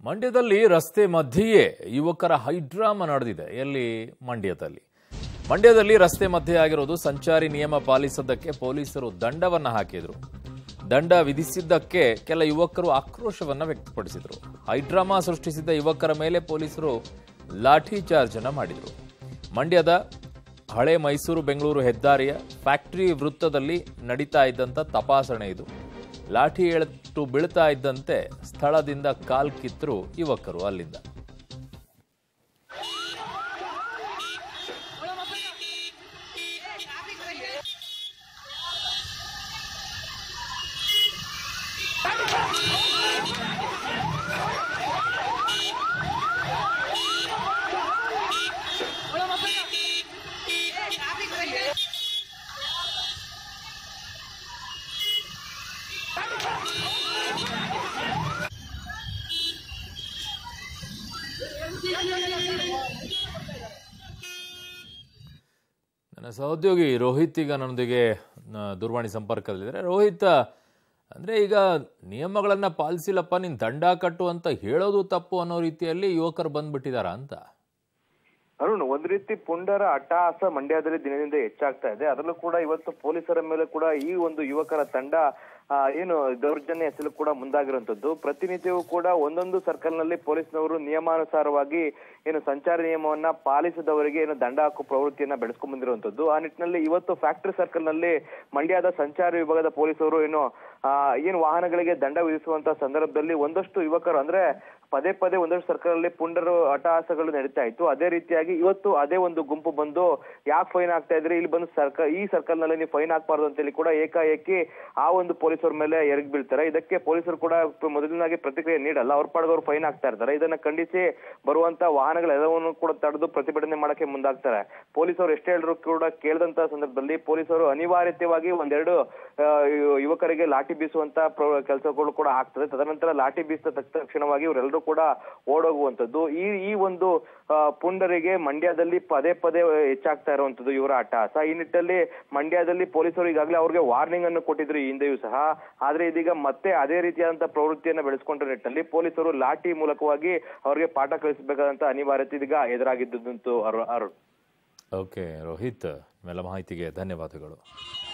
ಮಂಡ್ಯದಲ್ಲಿ ರಸ್ತೆ ಮಧ್ಯೆಯೇ ಯುವಕರ ಹೈಡ್ರಾಮಾ ನಡೆದಿದೆ. ಎಲ್ಲಿ? ಮಂಡ್ಯದಲ್ಲಿ ರಸ್ತೆ ಮಧ್ಯೆ ಆಗಿರೋದು. ಸಂಚಾರಿ ನಿಯಮ ಪಾಲಿಸದಕ್ಕೆ ಪೊಲೀಸರು ದಂಡವನ್ನ ಹಾಕಿದ್ರು. ದಂಡ ವಿಧಿಸಿದ್ದಕ್ಕೆ ಕೆಲ ಯುವಕರು ಆಕ್ರೋಶವನ್ನ ವ್ಯಕ್ತಪಡಿಸಿದರು. ಹೈಡ್ರಾಮಾ ಸೃಷ್ಟಿಸಿದ್ದ ಯುವಕರ ಮೇಲೆ ಪೊಲೀಸರು ಲಾಠಿ ಚಾರ್ಜ್ ಅನ್ನ ಮಾಡಿದರು. ಮಂಡ್ಯದ ಹಳೆ ಮೈಸೂರು ಬೆಂಗಳೂರು ಹೆದ್ದಾರಿಯ ಫ್ಯಾಕ್ಟರಿ ವೃತ್ತದಲ್ಲಿ ನಡೀತಾ ಇದ್ದಂಥ ತಪಾಸಣೆ ಇದು. ಲಾಠಿ ಎಳೆದು ಬೀಳ್ತಾ ಇದ್ದಂತೆ ಸ್ಥಳದಿಂದ ಕಾಲ್ ಕಿತ್ತರು ಯುವಕರು ಅಲ್ಲಿಂದ. ನನ್ನ ಸಹೋದ್ಯೋಗಿ ರೋಹಿತ್ ಈಗ ನನ್ನೊಂದಿಗೆ ದೂರವಾಣಿ ಸಂಪರ್ಕದಲ್ಲಿದ್ದಾರೆ. ರೋಹಿತ್, ಅಂದ್ರೆ ಈಗ ನಿಯಮಗಳನ್ನ ಪಾಲಿಸಿಲ್ಲಪ್ಪ, ನೀನ್ ದಂಡ ಕಟ್ಟು ಅಂತ ಹೇಳೋದು ತಪ್ಪು ಅನ್ನೋ ರೀತಿಯಲ್ಲಿ ಯುವಕರು ಬಂದ್ಬಿಟ್ಟಿದಾರ ಅಂತ? ಅರುಣ್, ಒಂದ್ ರೀತಿ ಪುಂಡರ ಅಟ್ಟಹಾಸ ಮಂಡ್ಯದಲ್ಲಿ ದಿನದಿಂದ ಹೆಚ್ಚಾಗ್ತಾ ಇದೆ. ಅದರಲ್ಲೂ ಕೂಡ ಇವತ್ತು ಪೊಲೀಸರ ಮೇಲೆ ಕೂಡ ಈ ಒಂದು ಯುವಕರ ತಂಡ ಏನು ದೌರ್ಜನ್ಯ ಎಸಲು ಕೂಡ ಮುಂದಾಗಿರುವಂತದ್ದು. ಪ್ರತಿನಿತ್ಯವೂ ಕೂಡ ಒಂದೊಂದು ಸರ್ಕಲ್ ನಲ್ಲಿ ಪೊಲೀಸ್ನವರು ನಿಯಮಾನುಸಾರವಾಗಿ ಏನು ಸಂಚಾರಿ ನಿಯಮವನ್ನ ಪಾಲಿಸದವರಿಗೆ ಏನು ದಂಡ ಹಾಕುವ ಪ್ರವೃತ್ತಿಯನ್ನ ಬೆಳೆಸ್ಕೊಂಡ್ ಬಂದಿರುವಂತದ್ದು. ಆ ನಿಟ್ಟಿನಲ್ಲಿ ಇವತ್ತು ಫ್ಯಾಕ್ಟರಿ ಸರ್ಕಲ್ ನಲ್ಲಿ ಮಂಡ್ಯದ ಸಂಚಾರಿ ವಿಭಾಗದ ಪೊಲೀಸರು ಏನು ವಾಹನಗಳಿಗೆ ದಂಡ ವಿಧಿಸುವಂತ ಸಂದರ್ಭದಲ್ಲಿ ಒಂದಷ್ಟು ಯುವಕರು ಅಂದ್ರೆ ಪದೇ ಒಂದಷ್ಟು ಸರ್ಕಲ್ ಅಲ್ಲಿ ಪುಂಡರು ಅಟ್ಟಹಾಸಗಳು ನಡೀತಾ ಇತ್ತು. ಅದೇ ರೀತಿಯಾಗಿ ಇವತ್ತು ಅದೇ ಒಂದು ಗುಂಪು ಬಂದು ಯಾಕೆ ಫೈನ್ ಆಗ್ತಾ ಇದ್ರಿ, ಇಲ್ಲಿ ಬಂದು ಈ ಸರ್ಕಲ್ ನಲ್ಲಿ ನೀವು ಫೈನ್ ಹಾಕ್ಬಾರ್ದು ಅಂತೇಳಿ ಕೂಡ ಏಕಾಏಕಿ ಆ ಒಂದು ಪೊಲೀಸರ ಮೇಲೆ ಎರಗಿ ಬೀಳ್ತಾರೆ. ಇದಕ್ಕೆ ಪೊಲೀಸರು ಕೂಡ ಮೊದಲನಾಗಿ ಪ್ರತಿಕ್ರಿಯೆ ನೀಡಲ್ಲ, ಅವ್ರ ಪಾಡ್ಗವ್ರು ಫೈನ್ ಹಾಕ್ತಾ ಇರ್ತಾರೆ. ಇದನ್ನ ಖಂಡಿಸಿ ಬರುವಂತ ವಾಹನಗಳೆಲ್ಲವನ್ನು ಕೂಡ ತಡೆದು ಪ್ರತಿಭಟನೆ ಮಾಡಕ್ಕೆ ಮುಂದಾಗ್ತಾರೆ. ಪೊಲೀಸರು ಎಷ್ಟೇ ಹೇಳಿದ್ರು ಕೂಡ ಕೇಳದಂತ ಸಂದರ್ಭದಲ್ಲಿ ಪೊಲೀಸರು ಅನಿವಾರ್ಯವಾಗಿ ಒಂದೆರಡು ಯುವಕರಿಗೆ ಲಾಠಿ ಬೀಸುವಂತ ಕೆಲಸಗಳು ಕೂಡ ಆಗ್ತದೆ. ತದನಂತರ ಲಾಠಿ ಬೀಸಿದ ತಕ್ಷಣವಾಗಿ ಇವರೆಲ್ಲರೂ ಕೂಡ ಓಡೋಗುವಂತದ್ದು. ಈ ಒಂದು ಪುಂಡರಿಗೆ ಮಂಡ್ಯದಲ್ಲಿ ಪದೇ ಹೆಚ್ಚಾಗ್ತಾ ಇರುವಂತದ್ದು ಇವರ ಅಟ್ಟಹಾಸ. ಈ ನಿಟ್ಟಿನಲ್ಲಿ ಮಂಡ್ಯದಲ್ಲಿ ಪೊಲೀಸರು ಈಗಾಗಲೇ ಅವ್ರಿಗೆ ವಾರ್ನಿಂಗ್ ಅನ್ನು ಕೊಟ್ಟಿದ್ರು ಈ ಹಿಂದೆಯೂ ಸಹ. ಆದ್ರೆ ಇದೀಗ ಮತ್ತೆ ಅದೇ ರೀತಿಯಾದಂತಹ ಪ್ರವೃತ್ತಿಯನ್ನ ಬೆಳೆಸ್ಕೊಂಡ ನಿಟ್ಟಿನಲ್ಲಿ ಪೊಲೀಸರು ಲಾಠಿ ಮೂಲಕವಾಗಿ ಅವರಿಗೆ ಪಾಠ ಕಲಿಸಬೇಕಾದಂತ ಅನಿವಾರ್ಯತೆ ಇದೀಗ ಎದುರಾಗಿದ್ದಂತೂ. ಅರುಣ್. ಓಕೆ ರೋಹಿತ್, ಮೇಲೆ ಮಾಹಿತಿಗೆ ಧನ್ಯವಾದಗಳು.